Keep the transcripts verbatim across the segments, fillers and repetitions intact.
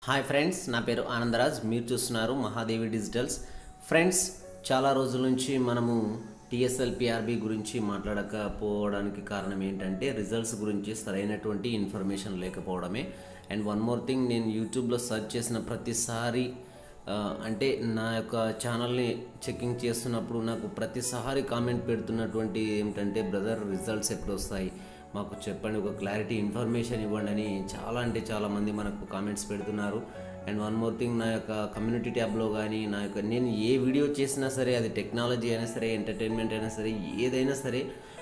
Hi friends, నా పేరు ఆనందరాజ్. మీరు చూస్తున్నారు మహాదేవి డిజిటల్స్. ఫ్రెండ్స్, చాలా రోజుల నుంచి మనము టీఎస్ఎల్పీఆర్బీ గురించి మాట్లాడకపోవడానికి కారణం ఏంటంటే రిజల్ట్స్ గురించి సరైనటువంటి ఇన్ఫర్మేషన్ లేకపోవడమే. అండ్ వన్ మోర్ థింగ్, నేను యూట్యూబ్లో సెర్చ్ చేసిన ప్రతిసారి అంటే నా యొక్క ఛానల్ని చెకింగ్ చేస్తున్నప్పుడు నాకు ప్రతిసారి కామెంట్ పెడుతున్నటువంటి ఏమిటంటే, బ్రదర్ రిజల్ట్స్ ఎప్పుడు వస్తాయి, మాకు చెప్పండి, ఒక క్లారిటీ ఇన్ఫర్మేషన్ ఇవ్వండి అని చాలా అంటే చాలామంది మనకు కామెంట్స్ పెడుతున్నారు. అండ్ వన్ మోర్ థింగ్, నా యొక్క కమ్యూనిటీ ట్యాబ్లో కానీ నా యొక్క నేను ఏ వీడియో చేసినా సరే, అది టెక్నాలజీ అయినా సరే, ఎంటర్టైన్మెంట్ అయినా సరే, ఏదైనా సరే,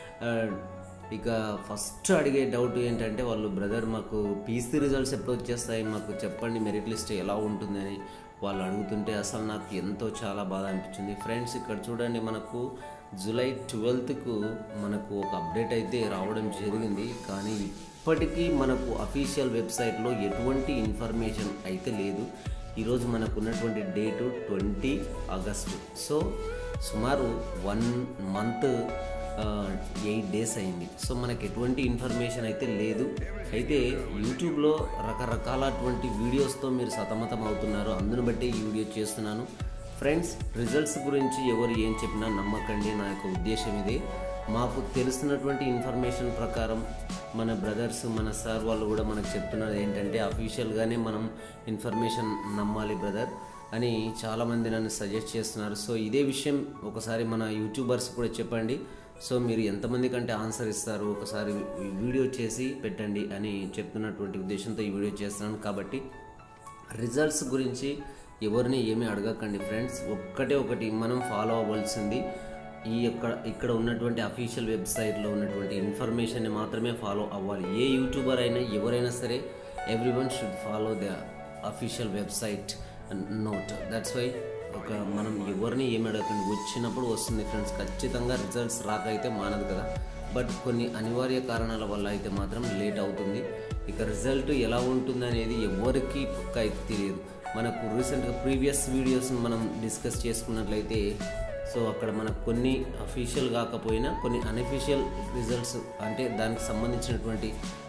ఇక ఫస్ట్ అడిగే డౌట్ ఏంటంటే వాళ్ళు, బ్రదర్ మాకు పీసీ రిజల్ట్స్ ఎప్పుడు వచ్చేస్తాయి, మాకు చెప్పండి, మెరిట్ లిస్ట్ ఎలా ఉంటుందని వాళ్ళు అడుగుతుంటే అసలు నాకు ఎంతో చాలా బాధ అనిపించింది. ఫ్రెండ్స్, ఇక్కడ చూడండి, మనకు జూలై ట్వెల్త్కు మనకు ఒక అప్డేట్ అయితే రావడం జరిగింది. కానీ ఇప్పటికీ మనకు అఫీషియల్ వెబ్సైట్లో ఎటువంటి ఇన్ఫర్మేషన్ అయితే లేదు. ఈరోజు మనకు ఉన్నటువంటి డేటు ట్వంటీ ఆగస్టు. సో సుమారు వన్ మంత్ ఎయిట్ డేస్ అయింది. సో మనకు ఎటువంటి ఇన్ఫర్మేషన్ అయితే లేదు. అయితే యూట్యూబ్లో రకరకాలటువంటి వీడియోస్తో మీరు సతమతం అవుతున్నారు, అందును బట్టి ఈ వీడియో చేస్తున్నాను. ఫ్రెండ్స్, రిజల్ట్స్ గురించి ఎవరు ఏం చెప్పినా నమ్మకండి, నా యొక్క ఉద్దేశం ఇదే. మాకు తెలిసినటువంటి ఇన్ఫర్మేషన్ ప్రకారం మన బ్రదర్స్, మన సార్ వాళ్ళు కూడా మనకు చెప్తున్నది ఏంటంటే, అఫీషియల్గానే మనం ఇన్ఫర్మేషన్ నమ్మాలి బ్రదర్ అని చాలామంది నన్ను సజెస్ట్ చేస్తున్నారు. సో ఇదే విషయం ఒకసారి మన యూట్యూబర్స్ కూడా చెప్పండి. సో మీరు ఎంతమంది కంటే ఆన్సర్ ఇస్తారు, ఒకసారి వీడియో చేసి పెట్టండి అని చెప్తున్నటువంటి ఉద్దేశంతో ఈ వీడియో చేస్తున్నాను. కాబట్టి రిజల్ట్స్ గురించి ఎవరిని ఏమీ అడగకండి ఫ్రెండ్స్. ఒక్కటే ఒకటి మనం ఫాలో అవ్వాల్సింది, ఈ యొక్క ఇక్కడ ఉన్నటువంటి అఫీషియల్ వెబ్సైట్లో ఉన్నటువంటి ఇన్ఫర్మేషన్ని మాత్రమే ఫాలో అవ్వాలి. ఏ యూట్యూబర్ అయినా ఎవరైనా సరే, everyone should follow the official website note. That's why ఒక మనం ఎవరిని ఏమి అడగకండి. వచ్చినప్పుడు వస్తుంది ఫ్రెండ్స్, ఖచ్చితంగా రిజల్ట్స్ రాక అయితే మానదు కదా. బట్ కొన్ని అనివార్య కారణాల వల్ల అయితే మాత్రం లేట్ అవుతుంది. ఇక రిజల్ట్ ఎలా ఉంటుంది అనేది ఎవరికి పక్క అయితే తెలియదు. మనకు రీసెంట్గా ప్రీవియస్ వీడియోస్ని మనం డిస్కస్ చేసుకున్నట్లయితే, సో అక్కడ మనకు కొన్ని అఫీషియల్ కాకపోయినా కొన్ని అన్అఫీషియల్ రిజల్ట్స్, అంటే దానికి సంబంధించినటువంటి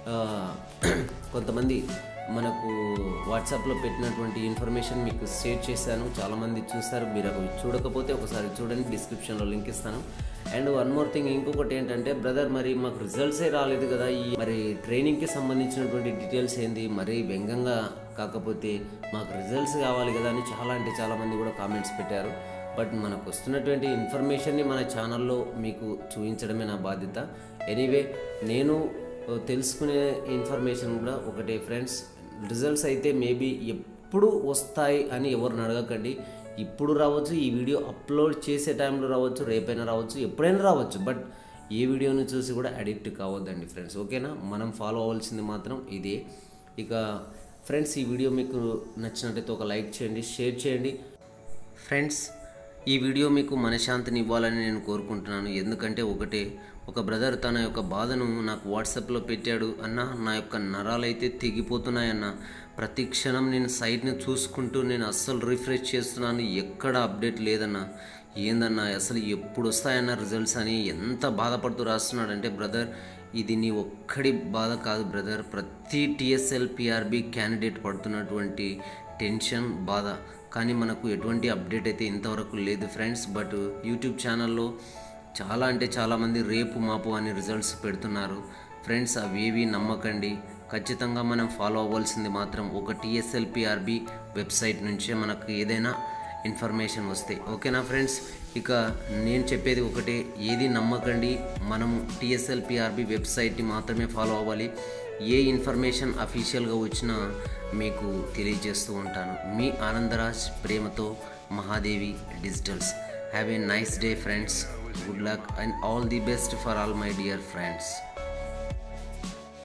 కొంతమంది మనకు వాట్సాప్లో పెట్టినటువంటి ఇన్ఫర్మేషన్ మీకు షేర్ చేశాను. చాలామంది చూస్తారు. మీరు అవి చూడకపోతే ఒకసారి చూడండి, డిస్క్రిప్షన్లో లింక్ ఇస్తాను. అండ్ వన్ మోర్ థింగ్, ఇంకొకటి ఏంటంటే, బ్రదర్ మరి మాకు రిజల్ట్సే రాలేదు కదా, ఈ మరి ట్రైనింగ్కి సంబంధించినటువంటి డీటెయిల్స్ ఏంది, మరి వ్యంగ్యంగా కాకపోతే మాకు రిజల్ట్స్ కావాలి కదా అని చాలా అంటే చాలామంది కూడా కామెంట్స్ పెట్టారు. బట్ మనకు వస్తున్నటువంటి ఇన్ఫర్మేషన్ని మన ఛానల్లో మీకు చూపించడమే నా బాధ్యత. ఎనీవే, నేను తెలుసుకునే ఇన్ఫర్మేషన్ కూడా ఒకటే ఫ్రెండ్స్, రిజల్ట్స్ అయితే మేబీ ఎప్పుడు వస్తాయి అని ఎవరిని అడగకండి. ఇప్పుడు రావచ్చు, ఈ వీడియో అప్లోడ్ చేసే టైంలో రావచ్చు, రేపైనా రావచ్చు, ఎప్పుడైనా రావచ్చు. బట్ ఏ వీడియోని చూసి కూడా అడిక్ట్ కావద్దండి ఫ్రెండ్స్, ఓకేనా. మనం ఫాలో అవ్వాల్సింది మాత్రం ఇదే. ఇక ఫ్రెండ్స్, ఈ వీడియో మీకు నచ్చినట్టయితే ఒక లైక్ చేయండి, షేర్ చేయండి. ఫ్రెండ్స్, ఈ వీడియో మీకు మనశ్శాంతిని ఇవ్వాలని నేను కోరుకుంటున్నాను. ఎందుకంటే ఒకటే, ఒక బ్రదర్ తన యొక్క బాధను నాకు వాట్సాప్లో పెట్టాడు. అన్న, నా యొక్క నరాలు అయితే తెగిపోతున్నాయన్న, ప్రతి క్షణం నేను సైట్ని చూసుకుంటూ నేను అస్సలు రిఫ్రెష్ చేస్తున్నాను, ఎక్కడ అప్డేట్ లేదన్న, ఏందన్నా అసలు ఎప్పుడు వస్తాయన్న రిజల్ట్స్ అని ఎంత బాధపడుతూ రాస్తున్నాడంటే, బ్రదర్ ఇది నీ ఒక్కడి బాధ కాదు బ్రదర్, ప్రతి టీఎస్ఎల్పీఆర్బీ క్యాండిడేట్ పడుతున్నటువంటి టెన్షన్, బాధ. కానీ మనకు ఎటువంటి అప్డేట్ అయితే ఇంతవరకు లేదు ఫ్రెండ్స్. బట్ యూట్యూబ్ ఛానల్లో చాలా అంటే చాలామంది రేపు మాపు అని రిజల్ట్స్ పెడుతున్నారు ఫ్రెండ్స్. అవేవి నమ్మకండి. ఖచ్చితంగా మనం ఫాలో అవ్వాల్సింది మాత్రం ఒక టీఎస్ఎల్పీఆర్బీ వెబ్సైట్ నుంచే మనకు ఏదైనా ఇన్ఫర్మేషన్ వస్తాయి, ఓకేనా ఫ్రెండ్స్. ఇక నేను చెప్పేది ఒకటే, ఏది నమ్మకండి, మనం టీఎస్ఎల్పీఆర్బీ వెబ్సైట్ని మాత్రమే ఫాలో అవ్వాలి. ఏ ఇన్ఫర్మేషన్ అఫీషియల్గా వచ్చినా మీకు తెలియజేస్తూ ఉంటాను. మీ ఆనందరాజ్, ప్రేమతో Mahadevi digitals. Have a nice day friends. Good luck and all the best for all my dear friends.